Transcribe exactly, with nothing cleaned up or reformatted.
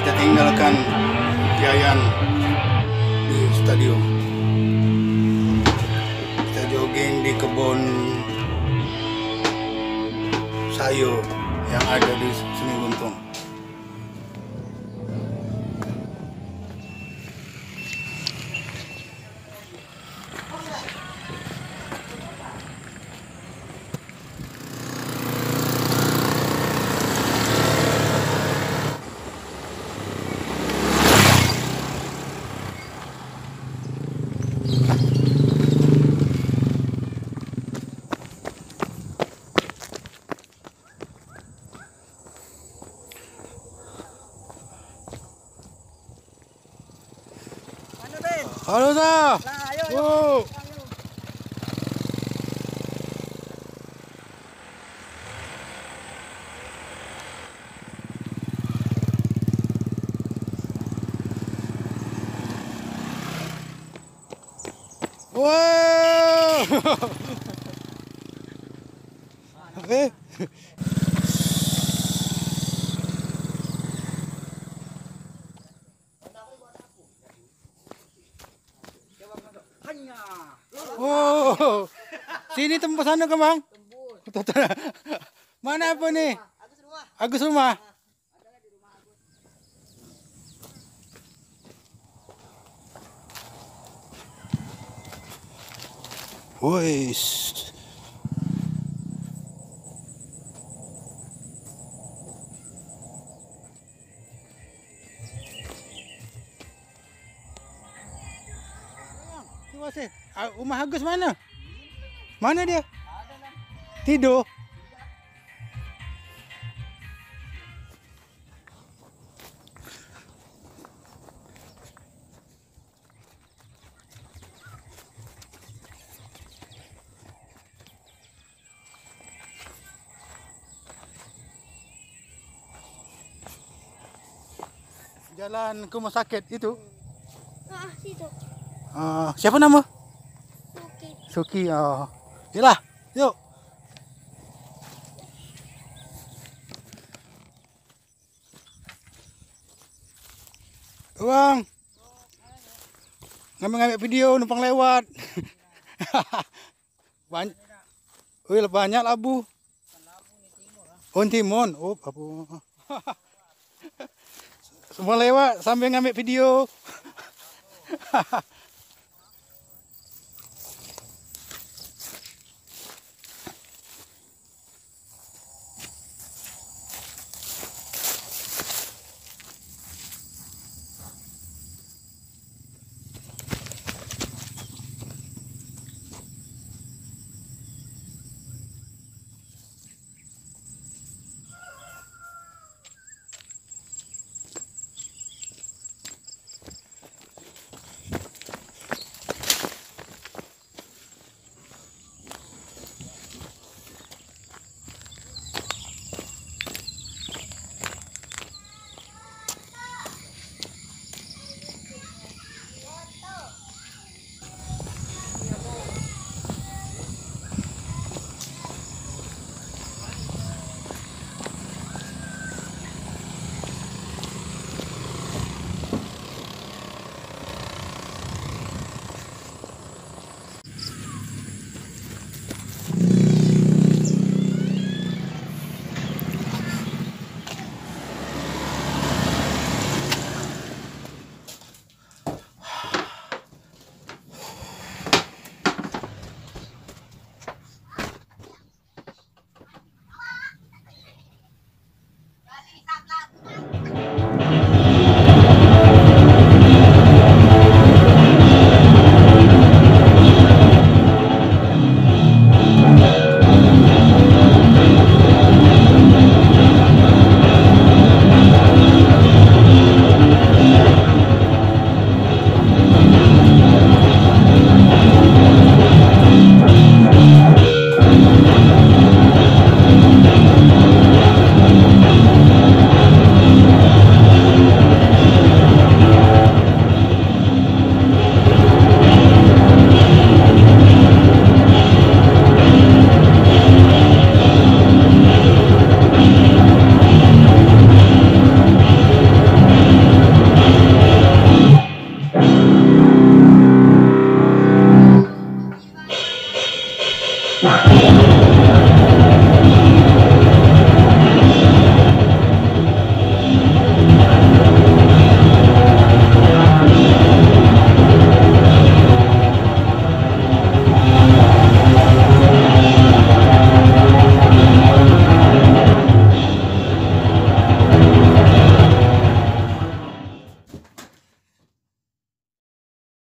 kita tinggalkan Yayan di stadion. Kita jogging di kebun sayur yang ada di Seni Guntung. Halo Sa. Nah, ayo, ayo. Wow. Wow. Eh. Oh, sini tembus sana ke bang? Tembus. Mana apa nih? Agus rumah. Agus rumah. Ada di rumah Agus. Woi. Terima kasih. Rumah Agus mana? Mana dia? Tidur. Jalan ke rumah sakit itu. Ah, situ. Uh, siapa nama? Suki. Suki. Oh. Yalah, yuk. Bang. Ngambil-ngambil video numpang lewat. Banyak. Wih, banyak labu. Oh, timun. Oh, apa? Semua lewat sambil ngambil video.